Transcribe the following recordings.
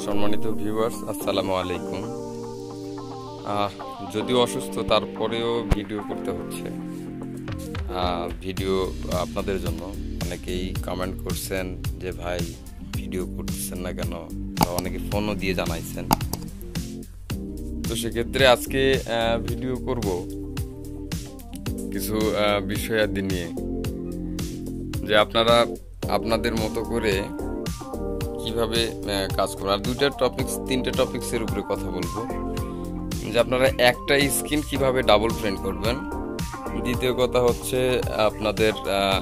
সম্মানিত ভিউয়ার্স, আসসালামু আলাইকুম। যদিও অসুস্থ, তারপরেও ভিডিও করতে হচ্ছে। ভিডিও আপনাদের জন্য। অনেকেই কমেন্ট করছেন যে ভাই ভিডিও করতেছেন না কেন, বা অনেকে ফোনও দিয়ে জানাইছেন। তো সেক্ষেত্রে আজকে ভিডিও করব কিছু বিষয়াদি নিয়ে, যে আপনারা আপনাদের মতো করে কিভাবে কাজ করবেন। আর তিনটে টপিক্সের উপরে কথা বলবো, যে আপনারা একটা স্কিন কিভাবে ডাবল প্রিন্ট করবেন। দ্বিতীয় কথা হচ্ছে আপনাদের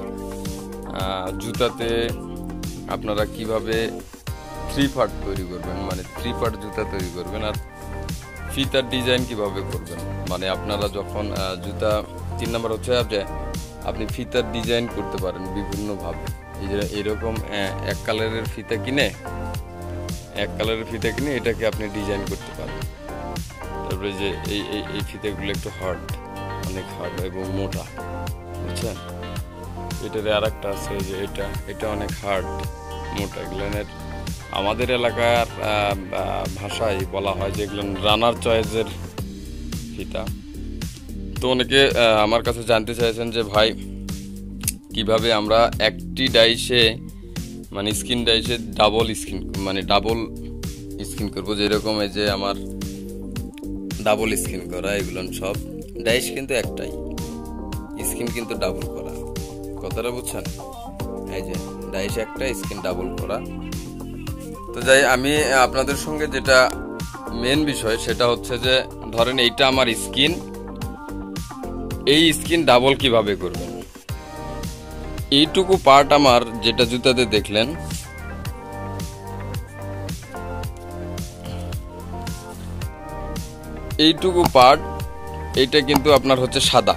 জুতাতে আপনারা কিভাবে 3 পার্ট তৈরি করবেন, মানে 3 পার্ট জুতা তৈরি করবেন। আর ফিতার ডিজাইন কিভাবে করবেন, মানে আপনারা যখন জুতা 3 নাম্বার হচ্ছে যে আপনি ফিতার ডিজাইন করতে পারেন বিভিন্নভাবে। এই যে এরকম এক কালারের ফিতা কিনে এটাকে আপনি ডিজাইন করতে পারেন। তারপরে যে এই ফিতাগুলো একটু হার্ড, অনেক হার্ড এবং মোটা, বুঝছেন। এটার আর একটা আছে যে এটা অনেক হার্ড মোটা। এগুলোর আমাদের এলাকার ভাষায় বলা হয় যে এগুলো রানার চয়েসের ফিতা। তো অনেকে আমার কাছে জানতে চাইছেন যে ভাই কিভাবে আমরা একটি ডাইসে, মানে স্কিন ডাইসে ডাবল স্কিন করবো। যেরকম এই যে আমার ডাবল স্কিন করা, এগুলো সব ডাইস কিন্তু একটাই, স্কিন কিন্তু ডাবল করা। কথাটা বুঝছেন? এই যে ডাইস একটা, স্কিন ডাবল করা। তো যাই আমি আপনাদের সঙ্গে যেটা মেন বিষয় সেটা হচ্ছে যে ধরেন এইটা আমার স্কিন, এই স্কিন ডাবল কিভাবে করবেন। এইটুকু পার্ট আমার যেটা জুতাতে দেখলেন, এইটুকু পার্ট, এইটা কিন্তু আপনার হচ্ছে সাদা,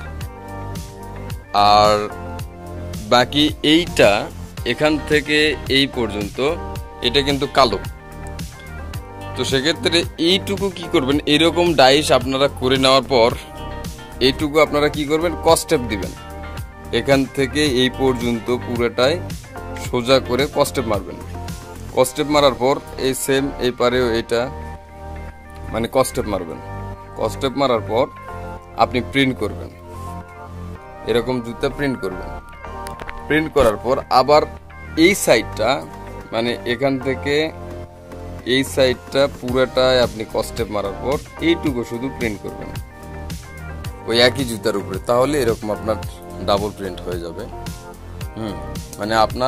আর বাকি এইটা এখান থেকে এই পর্যন্ত এটা কিন্তু কালো। তো সেক্ষেত্রে এইটুকু কি করবেন, এরকম ডাইস আপনারা করে নেওয়ার পর এইটুকু আপনারা কি করবেন, কস্টেপ দিবেন। এখান থেকে এই পর্যন্ত পুরোটাই সোজা করে কস্টেপ মারবেন। কস্টেপ মারার পর এই সেম এই পারেও এটা, মানে কস্টেপ মারবেন। কস্টেপ মারার পর আপনি প্রিন্ট করবেন, এরকম জুতা প্রিন্ট করবেন। প্রিন্ট করার পর আবার এই সাইডটা, মানে এখান থেকে এই সাইডটা পুরোটাই আপনি কস্টেপ মারার পর এইটুকু শুধু প্রিন্ট করবেন ওই একই জুতার উপরে। তাহলে এরকম আপনার ডাবল প্রিন্ট হয়ে যাবে। মানে আপনার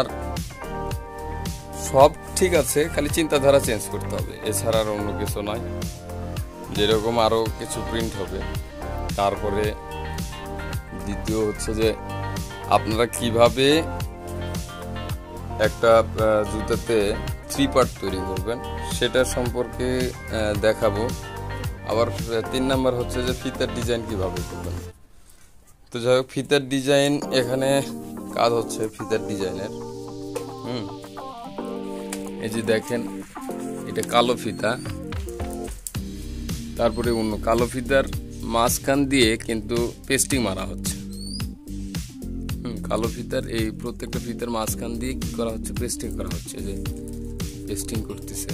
সব ঠিক আছে, খালি চিন্তাধারা চেঞ্জ করতে হবে, এছাড়া আর অন্য কিছু নয়। যেরকম আরো কিছু প্রিন্ট হবে। তারপরে দ্বিতীয় হচ্ছে যে আপনারা কিভাবে একটা জুতাতে 3 পার্ট তৈরি করবেন সেটা সম্পর্কে দেখাবো। আবার 3 নাম্বার হচ্ছে যে ফিতার ডিজাইন কিভাবে করবেন। তো যাই হোক, ফিতার ডিজাইন এখানে কাজ হচ্ছে ফিতার ডিজাইনের। এই যে দেখেন, এটা কালো ফিতা, তারপরে অন্য কালো ফিতার মাঝখান দিয়ে কিন্তু পেস্টিং মারা হচ্ছে। কালো ফিতার এই প্রত্যেকটা ফিতার মাঝখান দিয়ে কি করা হচ্ছে, পেস্টিং করা হচ্ছে। যে পেস্টিং করতেছে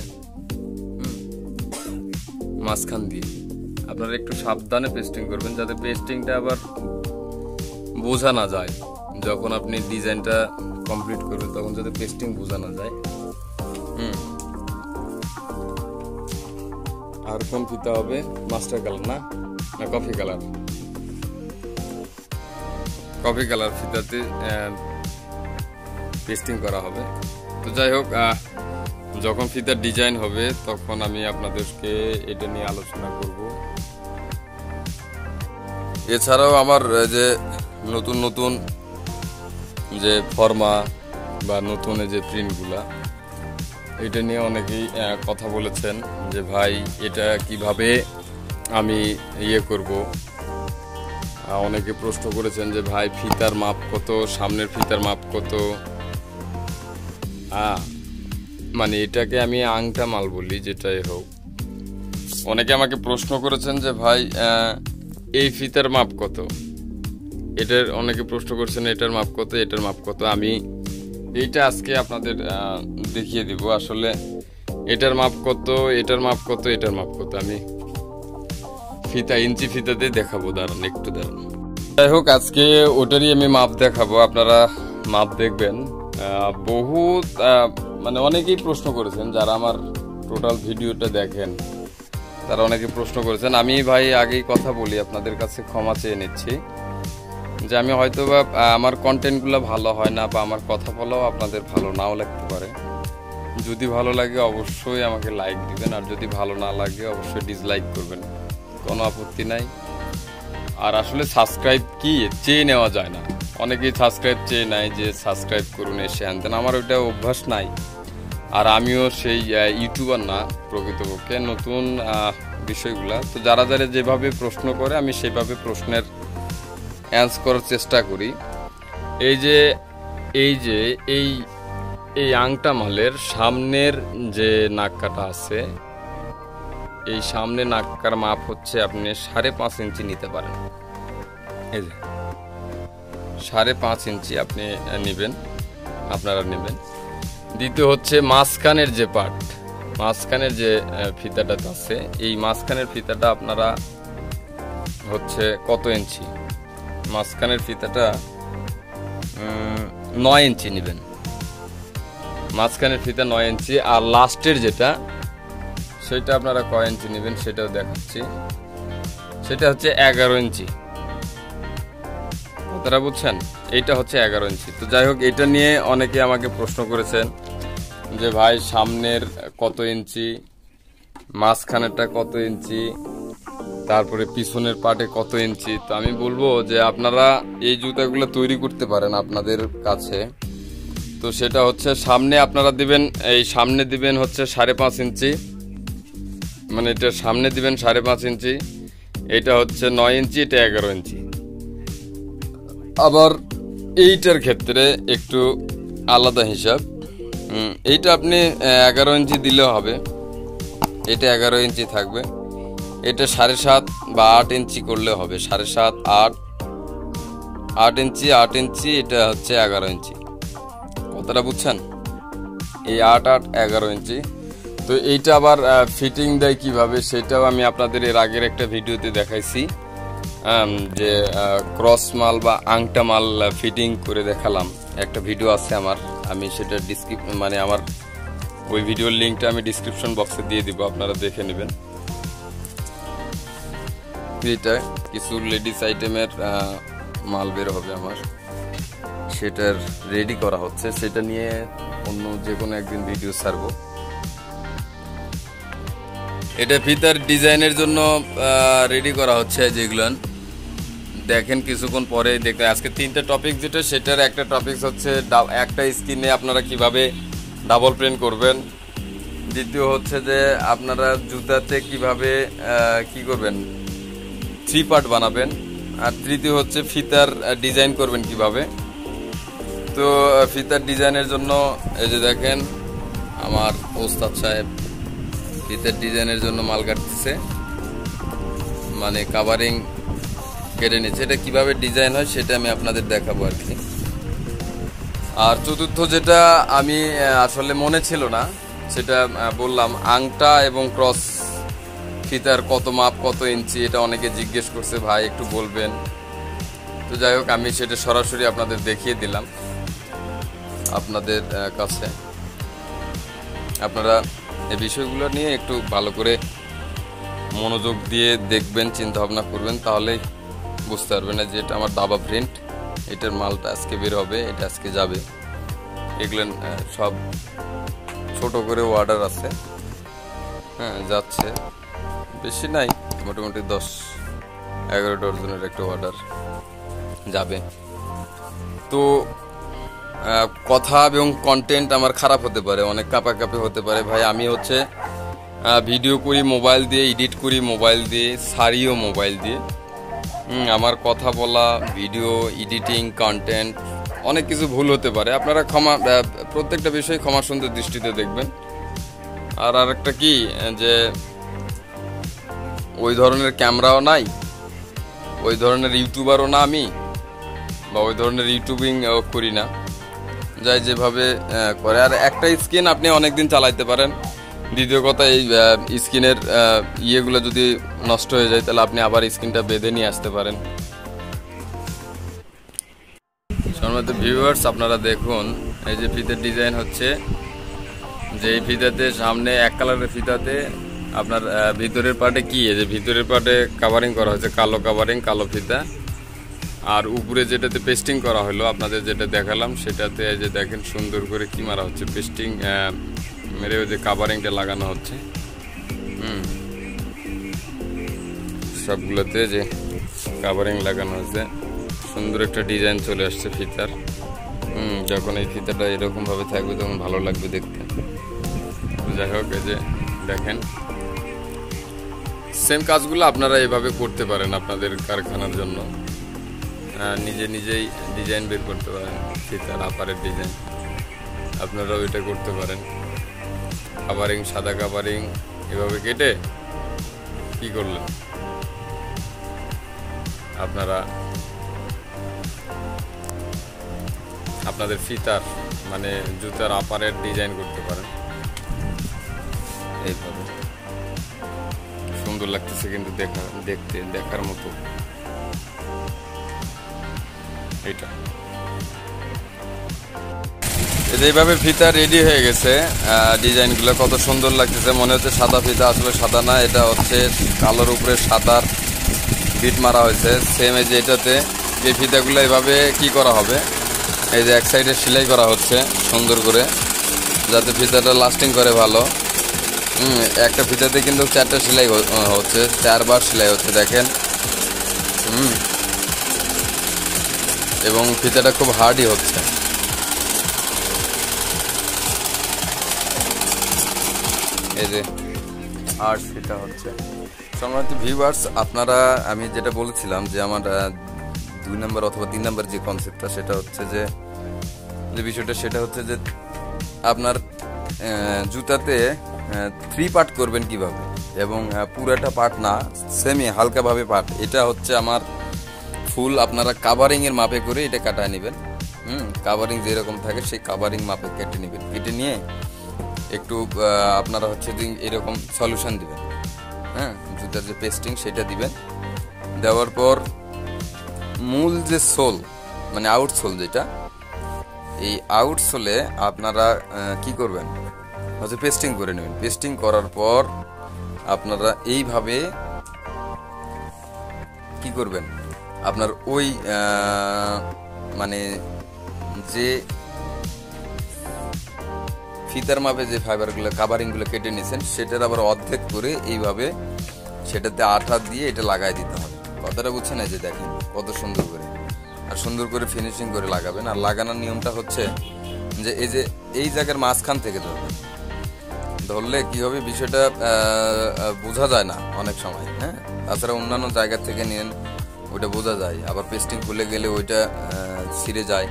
মাঝখান দিয়ে। আপনারা একটু সাবধানে পেস্টিং করবেন, যাতে পেস্টিংটা আবার বোঝা না যায়। যখন আপনি ডিজাইনটা কমপ্লিট করবেন তখন যাতে পেস্টিং বোঝা না যায়। আর কোন ফিতা হবে, মাস্টার কালার না কফি কালার। কফি কালার ফিতাতে পেস্টিং করা হবে। তো যাই হোক, যখন ফিতার ডিজাইন হবে তখন আমি আপনাদেরকে এটা নিয়ে আলোচনা করব। এছাড়াও আমার যে নতুন যে ফর্মা বা নতুন যে প্রিন্টগুলা, এটা নিয়ে অনেকেই কথা বলেছেন যে ভাই এটা কিভাবে আমি করব। অনেকে প্রশ্ন করেছেন যে ভাই ফিতার মাপ কত, সামনের ফিতার মাপ কত। মানে এটাকে আমি আংটা মাল বলি, যেটাই হোক। অনেকে আমাকে প্রশ্ন করেছেন যে ভাই এই ফিতার মাপ কত, এটার অনেকে প্রশ্ন করছেন এটার মাপ কত, এটার মাপ কত। আমি এইটা আজকে আপনাদের দেখিয়ে দিব। আসলে এটার মাপ কত, এটার মাপ কত, এটার মাপ কত, আমি ফিতা ইঞ্চি ফিতাতে দেখাবো, দাঁড়ান একটু দাঁড়ান। যাই হোক, আজকে ওটারই আমি মাপ দেখাবো, আপনারা মাপ দেখবেন। বহুত মানে অনেকেই প্রশ্ন করেছেন, যারা আমার টোটাল ভিডিওটা দেখেন তারা অনেকে প্রশ্ন করেছেন। আমি ভাই আগেই কথা বলি, আপনাদের কাছে ক্ষমা চেয়ে নিচ্ছি যে আমি হয়তো বা আমার কন্টেন্টগুলো ভালো হয় না, বা আমার কথা বলাও আপনাদের ভালো নাও লাগতে পারে। যদি ভালো লাগে অবশ্যই আমাকে লাইক দিবেন, আর যদি ভালো না লাগে অবশ্যই ডিসলাইক করবেন, কোনো আপত্তি নাই। আর আসলে সাবস্ক্রাইব কি চেয়ে নেওয়া যায় না, অনেকেই সাবস্ক্রাইব চেয়ে নেয় যে সাবস্ক্রাইব করুন এসে আনতেন, আমার ওইটা অভ্যাস নাই। আর আমিও সেই ইউটিউবার না প্রকৃতপক্ষে, নতুন বিষয়গুলা তো যারা যারা যেভাবে প্রশ্ন করে আমি সেভাবে প্রশ্নের অ্যান্সার করার চেষ্টা করি। এই যে এই যে এই এই আংটা মালের সামনের যে নাক্কাটা আছে, এই সামনে নাক্কার মাপ হচ্ছে আপনি 5.5 ইঞ্চি নিতে পারেন। এই যে 5.5 ইঞ্চি আপনি নেবেন, আপনারা নেবেন। দ্বিতীয় হচ্ছে মাঝখানের যে পার্ট, মাঝখানের যে ফিতাটা আছে, এই মাঝখানের ফিতাটা আপনারা হচ্ছে কত ইঞ্চি, মাঝখানের ফিতাটা 9 ইঞ্চি নেবেন, মাঝখানের ফিতা 9 ইঞ্চি। আর লাস্টের যেটা সেটা আপনারা কয় ইঞ্চি নেবেন সেটাও দেখাচ্ছি, সেটা হচ্ছে 11 ইঞ্চি। কথাটা বুঝছেন, এইটা হচ্ছে 11 ইঞ্চি। তো যাই হোক, এটা নিয়ে অনেকে আমাকে প্রশ্ন করেছেন যে ভাই সামনের কত ইঞ্চি, মাঝখানেরটা কত ইঞ্চি, তারপরে পিছনের পাটে কত ইঞ্চি। তো আমি বলবো যে আপনারা এই জুতাগুলো তৈরি করতে পারেন আপনাদের কাছে। তো সেটা হচ্ছে সামনে আপনারা দিবেন, এই সামনে দিবেন হচ্ছে 5.5 ইঞ্চি, মানে এটা সামনে দিবেন 5.5 ইঞ্চি, এটা হচ্ছে 9 ইঞ্চি, এটা 11 ইঞ্চি। আবার এইটার ক্ষেত্রে একটু আলাদা হিসাব, এইটা আপনি 11 ইঞ্চি দিলেও হবে, এটা 11 ইঞ্চি থাকবে। এটা 7.5 বা 8 ইঞ্চি করলে হবে, 7.5 8 ইঞ্চি, 8 ইঞ্চি, এটা হচ্ছে 11 ইঞ্চি। কথাটা বুঝছেন, এই 8 8 11 ইঞ্চি। তো এইটা আবার ফিটিং দেয় কিভাবে সেটাও আমি আপনাদের এর আগের একটা ভিডিওতে দেখাইছি, যে ক্রস মাল বা আংটা মাল ফিটিং করে দেখালাম, একটা ভিডিও আছে আমার, আমি সেটা মানে আমার ওই ভিডিওর লিঙ্কটা আমি ডিসক্রিপশন বক্সে দিয়ে দিব, আপনারা দেখে নেবেন। এটা কিছু লেডিস আইটেমের মাল বের হবে আমার, সেটার রেডি করা হচ্ছে, সেটা নিয়ে অন্য যে কোনো একদিন ভিডিও ছাড়বো। এটা ফিতার ডিজাইনের জন্য রেডি করা হচ্ছে, যেগুলো দেখেন কিছুক্ষণ পরে দেখতে। আজকে 3টা টপিক যেটা, সেটার একটা টপিক হচ্ছে একটা স্কিনে আপনারা কিভাবে ডাবল প্রিন্ট করবেন, দ্বিতীয় হচ্ছে যে আপনারা জুতাতে কিভাবে কি করবেন 3 পার্ট বানাবেন, আর তৃতীয় হচ্ছে ফিতার ডিজাইন করবেন কিভাবে। তো ফিতার ডিজাইনের জন্য এই যে দেখেন আমার ওস্তাদ সাহেব ফিতার ডিজাইনের জন্য মাল কাটতেছে, মানে কাভারিং কেটে নিচ্ছে। এটা কিভাবে ডিজাইন হয় সেটা আমি আপনাদের দেখাবো আর কি। আর চতুর্থ যেটা আমি আসলে মনে ছিল না, সেটা বললাম, আংটা এবং ক্রস ফিতার কত মাপ, কত ইঞ্চি, এটা অনেকে জিজ্ঞেস করছে ভাই একটু বলবেন। তো যাই হোক, আমি সেটা সরাসরি আপনাদের দেখিয়ে দিলাম আপনাদের কাছে। আপনারা এই বিষয়গুলো নিয়ে একটু ভালো করে মনোযোগ দিয়ে দেখবেন, চিন্তা ভাবনা করবেন, তাহলে বুঝতে পারবেন না যে এটা আমার দাবা প্রিন্ট, এটার মালটা আজকে বের হবে, এটা আজকে যাবে। এগুলো সব ছোট করে অর্ডার আছে, হ্যাঁ যাচ্ছে, বেশি নাই, মোটামুটি 10-11 ডজনের একটা অর্ডার যাবে। তো কথা এবং কন্টেন্ট আমার খারাপ হতে পারে, অনেক কাঁপাকাঁপি হতে পারে ভাই। আমি হচ্ছে ভিডিও করি মোবাইল দিয়ে, এডিট করি মোবাইল দিয়ে, সারিও মোবাইল দিয়ে। আমার কথা বলা, ভিডিও এডিটিং, কন্টেন্ট অনেক কিছু ভুল হতে পারে, আপনারা প্রত্যেকটা বিষয় ক্ষমা সুন্দর দৃষ্টিতে দেখবেন। আর আরেকটা কি, যে ওই ধরনের ক্যামেরাও নাই, ওই ধরনের ইউটিউবারও না আমি, বা ওই ধরনের ইউটিউবিং করি না, যাই যেভাবে করে। আর একটা স্ক্রিন আপনি অনেকদিন চালাইতে পারেন, দ্বিতীয় কথা, এই স্কিনের ইয়েগুলো যদি নষ্ট হয়ে যায় তাহলে আপনি আবার স্কিনটা বেঁধে নিয়ে আসতে পারেন। সম্মানিত ভিউয়ার্স, আপনারা দেখুন এই যে ফিতের ডিজাইন হচ্ছে, যে এই ফিতাতে সামনে এক কালারের ফিতাতে আপনার ভিতরের পার্টে কি, এই যে ভিতরের পার্টে কাভারিং করা হয়েছে কালো কাভারিং, কালো ফিতা, আর উপরে যেটাতে পেস্টিং করা হলো আপনাদের যেটা দেখালাম সেটাতে এই যে দেখেন সুন্দর করে কি মারা হচ্ছে, পেস্টিং মেরে ওই যে কাভারিংটা লাগানো হচ্ছে। সবগুলোতে যে কাভারিং লাগানো হয়েছে, সুন্দর একটা ডিজাইন চলে আসছে ফিতার। যখন এই ফিতাটা এরকম ভাবে থাকবে তখন ভালো লাগবে দেখতে। যাই হোক, এই যে দেখেন সেম কাজগুলো আপনারা এভাবে করতে পারেন আপনাদের কারখানার জন্য। নিজেই ডিজাইন বের করতে পারেন, ফিতার আপারের ডিজাইন আপনারাও এটা করতে পারেন। কাভারিং, সাদা কাভারিং এভাবে কেটে কি করলেন, আপনারা আপনাদের ফিতার মানে জুতার আপারের ডিজাইন করতে পারেন। এইভাবে সুন্দর লাগতেছে কিন্তু দেখার মতো। এইটা এইভাবে ফিতা রেডি হয়ে গেছে। ডিজাইনগুলো কত সুন্দর লাগতেছে, মনে হচ্ছে সাদা ফিতা, আসলে সাদা না, এটা হচ্ছে কালোর উপরে সাদার বিট মারা হয়েছে। সেম এই যে এটাতে যে ফিতাগুলো এভাবে কি করা হবে, এই যে এক সাইডে সেলাই করা হচ্ছে সুন্দর করে, যাতে ফিতাটা লাস্টিং করে ভালো। একটা ফিতাতে কিন্তু 4টা সেলাই হচ্ছে, 4বার সেলাই হচ্ছে দেখেন। এবং ফিতাটা খুব হার্ডই হচ্ছে। এই যে হার্ড ফিতা হচ্ছে। সম্মানিত ভিউয়ার্স, আপনারা আমি যেটা বলেছিলাম যে আমার 2 নম্বর অথবা 3 নম্বর যে কনসেপ্টটা, সেটা হচ্ছে যে বিষয়টা সেটা হচ্ছে যে আপনার জুতাতে 3 পার্ট করবেন কিভাবে, এবং পুরাটা পার্ট না, সেমি হালকাভাবে পার্ট। এটা হচ্ছে আমার ফুল আপনারা কাভারিং এর মাপে করে এটা কাটায় নেবেন। কাভারিং যেরকম থাকে সেই কাভারিং মাপে কেটে নেবেন। কেটে নিয়ে একটু আপনারা হচ্ছে এরকম সলিউশন দিবেন, জুতার যে পেস্টিং সেটা দিবেন। দেওয়ার পর মূল যে সোল মানে আউটসোল, যেটা এই আউটসোলে আপনারা কি করবেন হচ্ছে পেস্টিং করে নেবেন। পেস্টিং করার পর আপনারা এইভাবে কি করবেন, আপনার ওই মানে যে ফিতার মাপে যে ফাইবারগুলো কাভারিংগুলো কেটে নিয়েছেন সেটার আবার অর্ধেক করে এইভাবে সেটাতে আঠা দিয়ে এটা লাগাই দিতে হবে। কথাটা বুঝছেন? এই যে দেখেন কত সুন্দর করে, আর সুন্দর করে ফিনিশিং করে লাগাবেন। আর লাগানোর নিয়মটা হচ্ছে যে এই জায়গার মাঝখান থেকে ধরবেন। ধরলে কি হবে, বিষয়টা বোঝা যায় না অনেক সময়। তাছাড়া অন্যান্য জায়গা থেকে নিয়ে ওইটা বোঝা যায়, আবার পেস্টিং খুলে গেলে ওইটা ছিঁড়ে যায়।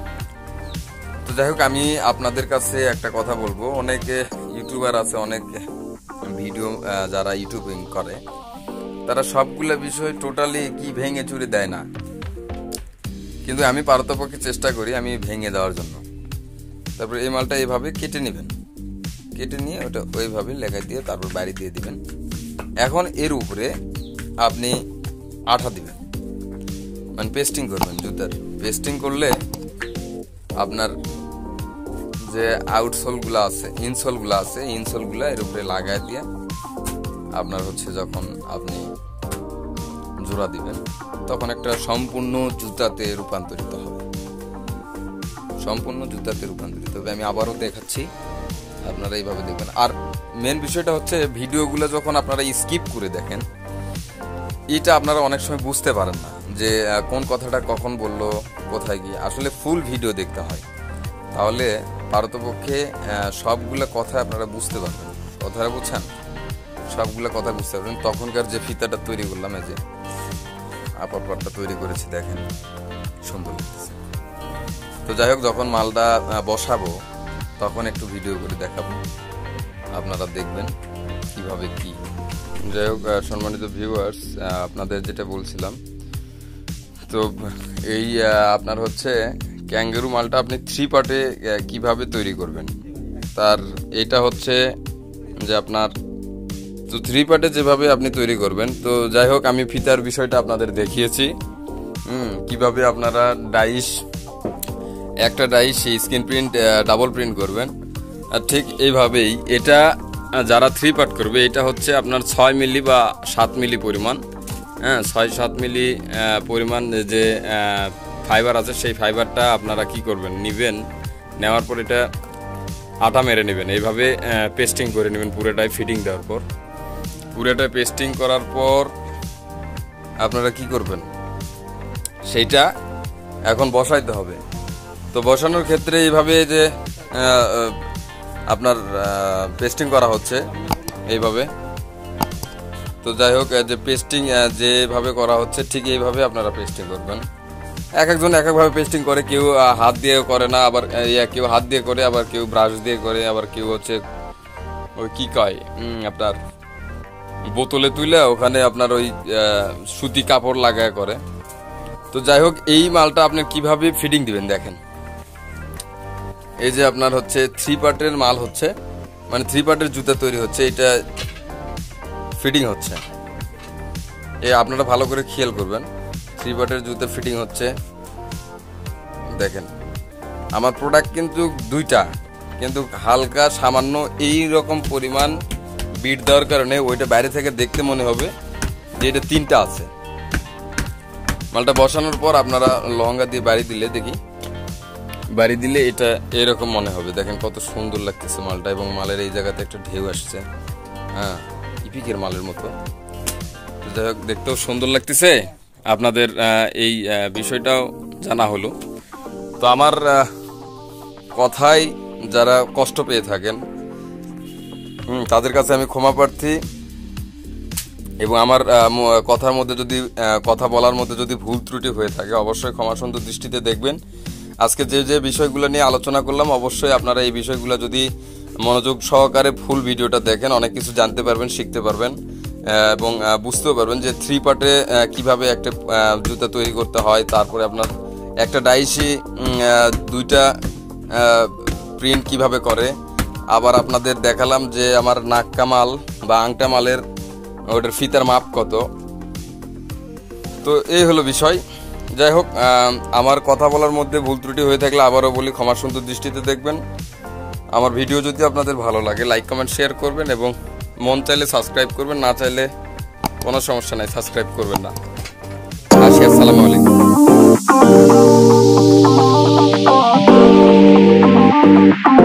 তো যাই হোক, আমি আপনাদের কাছে একটা কথা বলবো, অনেকে ইউটিউবার আছে, অনেক ভিডিও যারা ইউটিউবিং করে, তারা সবগুলো বিষয় টোটালি কি ভেঙে চুরে দেয় না, কিন্তু আমি পারতপক্ষে চেষ্টা করি আমি ভেঙে দেওয়ার জন্য। তারপরে এই মালটা এইভাবে কেটে নেবেন, কেটে নিয়ে ওটা ওইভাবে লেখা দিয়ে তারপর বাইরে দিয়ে দিবেন। এখন এর উপরে আপনি আঠা দিবেন, মানে পেস্টিং করবেন জুতার। পেস্টিং করলে আপনার যে আউটসোলগুলো আছে, ইনসোলগুলো আছে, ইনসোলগুলো এর উপরে লাগাই দিয়ে আপনার হচ্ছে যখন আপনি জোড়া দিবেন তখন একটা সম্পূর্ণ জুতাতে রূপান্তরিত হবে, সম্পূর্ণ জুতাতে রূপান্তরিত হবে। আমি আবারও দেখাচ্ছি, আপনারা এইভাবে দেখবেন। আর মেন বিষয়টা হচ্ছে ভিডিওগুলো যখন আপনারা স্কিপ করে দেখেন, এটা আপনারা অনেক সময় বুঝতে পারেন না যে কোন কথাটা কখন বললো, কোথায় গিয়ে। আসলে ফুল ভিডিও দেখতে হয়, তাহলে পারতপক্ষে সবগুলো কথা আপনারা বুঝতে পারবেন। কথাটা বুঝছেন? সবগুলো কথা বুঝতে পারবেন। তখনকার যে ফিতাটা তৈরি করলাম, এই যে আপার পাটটা তৈরি করেছি, দেখেন সুন্দর লাগতেছে। তো যাই হোক, যখন মালটা বসাবো তখন একটু ভিডিও করে দেখাবো, আপনারা দেখবেন কিভাবে কি। যাই হোক, সম্মানিত ভিউয়ার্স, আপনাদের যেটা বলছিলাম, তো এই আপনার হচ্ছে ক্যাঙ্গারু মালটা আপনি 3 পার্টে কিভাবে তৈরি করবেন, তার এটা হচ্ছে যে আপনার তো 3 পার্টে যেভাবে আপনি তৈরি করবেন। তো যাই হোক, আমি ফিতার বিষয়টা আপনাদের দেখিয়েছি কিভাবে আপনারা একটা dice screen print double print করবেন। আর ঠিক এইভাবেই এটা যারা 3 পার্ট করবে, এটা হচ্ছে আপনার 6 মিলি বা 7 মিলি পরিমাণ, 6-7 মিলি পরিমাণ যে ফাইবার আছে, সেই ফাইবারটা আপনারা কি করবেন, নেবেন, নেওয়ার পর এটা আটা মেরে নেবেন, এইভাবে পেস্টিং করে নেবেন পুরোটাই। ফিটিং দেওয়ার পর পুরোটাই পেস্টিং করার পর আপনারা কি করবেন, সেইটা এখন বসাইতে হবে। তো বসানোর ক্ষেত্রে এইভাবে যে আপনার পেস্টিং করা হচ্ছে এইভাবে। তো যাই হোক, যে পেস্টিং যেভাবে করা হচ্ছে ঠিক এইভাবে আপনারা পেস্টিং করবেন। একজন এক একভাবে পেস্টিং করে, কেউ হাত দিয়ে করে না, আবার কেউ হাত দিয়ে করে, আবার কেউ ব্রাশ দিয়ে করে, আবার কেউ হচ্ছে ওই কি কয় আপনার বোতলে তুলে ওখানে আপনার ওই সুতি কাপড় লাগায় করে। তো যাই হোক, এই মালটা আপনি কিভাবে ফিটিং দিবেন দেখেন। এই যে আপনার হচ্ছে 3 পার্টের মাল হচ্ছে, মানে 3 পার্টের জুতা তৈরি হচ্ছে, এটা ফিটিং হচ্ছে। আপনারা ভালো করে খেয়াল করবেন, 3 পার্টের জুতা ফিটিং হচ্ছে। দেখেন আমার প্রোডাক্ট কিন্তু 2টা, কিন্তু হালকা সামান্য এই রকম পরিমাণ বিট দেওয়ার কারণে ওইটা বাইরে থেকে দেখতে মনে হবে যে এটা 3টা আছে। মালটা বসানোর পর আপনারা লহঙ্গা দিয়ে বাড়ি দিলে এটা এরকম মনে হবে। দেখেন কত সুন্দর লাগতেছে মালটা, এবং মালের এই জায়গাতে একটা ঢেউ আসছে, ইপিকের মালের মতো। যাই হোক, দেখতেও সুন্দর লাগতেছে। আপনাদের এই বিষয়টাও জানা হলো। তো আমার কথায় যারা কষ্ট পেয়ে থাকেন তাদের কাছে আমি ক্ষমা প্রার্থী, এবং আমার কথার মধ্যে যদি কথা বলার মধ্যে যদি ভুল ত্রুটি হয়ে থাকে অবশ্যই ক্ষমা সুন্দর দৃষ্টিতে দেখবেন। আজকে যে বিষয়গুলো নিয়ে আলোচনা করলাম, অবশ্যই আপনারা এই বিষয়গুলো যদি মনোযোগ সহকারে ফুল ভিডিওটা দেখেন, অনেক কিছু জানতে পারবেন, শিখতে পারবেন, এবং বুঝতেও পারবেন যে 3 পার্টে কিভাবে একটা জুতা তৈরি করতে হয়। তারপরে আপনার একটা ডাইসি 2টা প্রিন্ট কিভাবে করে। আবার আপনাদের দেখালাম যে আমার নাক্কা মাল বা আংটা মালের ওটার ফিতার মাপ কত। তো এই হলো বিষয়। যাই হোক, আমার কথা বলার মধ্যে ভুল ত্রুটি হয়ে থাকলে আবারও বলি ক্ষমা সুন্দর দৃষ্টিতে দেখবেন। আমার ভিডিও যদি আপনাদের ভালো লাগে লাইক কমেন্ট শেয়ার করবেন, এবং মন চাইলে সাবস্ক্রাইব করবেন, না চাইলে কোনো সমস্যা নাই, সাবস্ক্রাইব করবেন না। আসসালামু আলাইকুম।